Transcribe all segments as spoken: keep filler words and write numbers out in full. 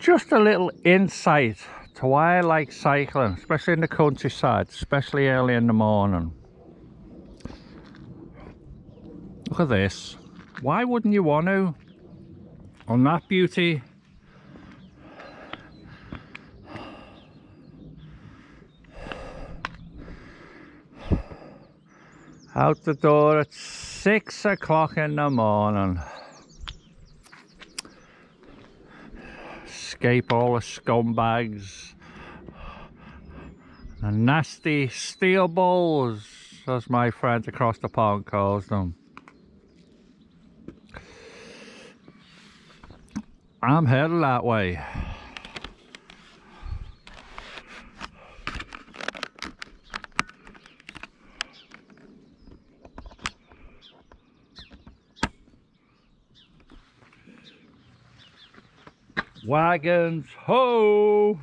Just a little insight to why I like cycling, especially in the countryside, especially early in the morning. Look at this. Why wouldn't you want to? On that beauty. Out the door at six o'clock in the morning. Escape all the scumbags and nasty steel balls, as my friend across the pond calls them. I'm headed that way. Wagons, ho!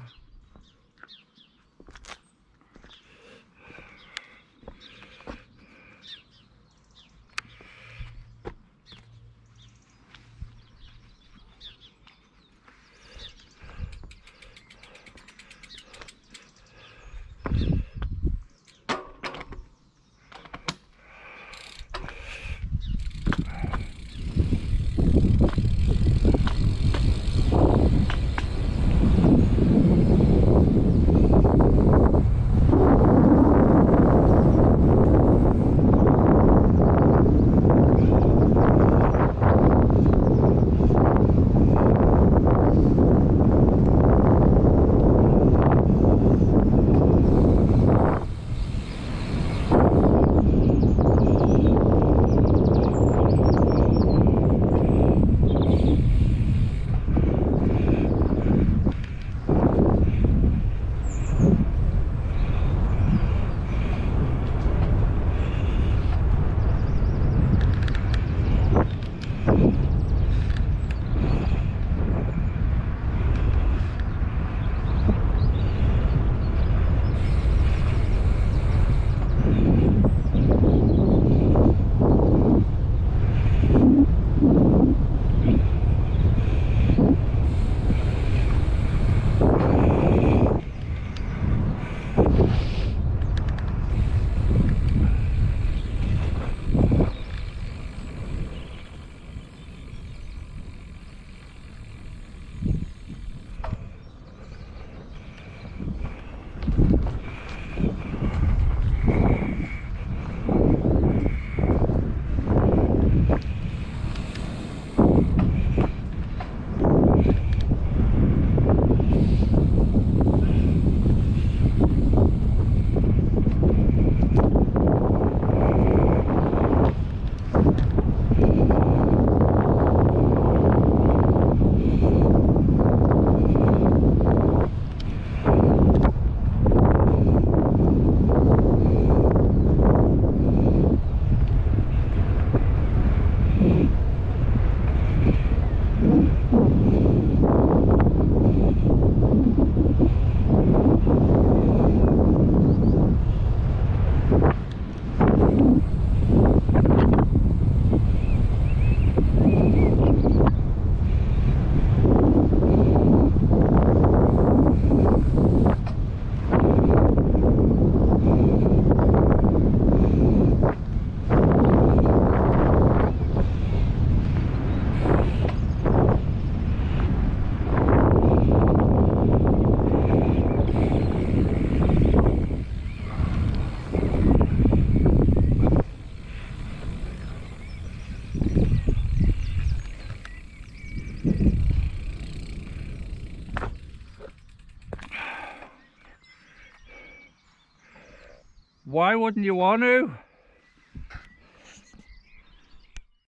Why wouldn't you want to?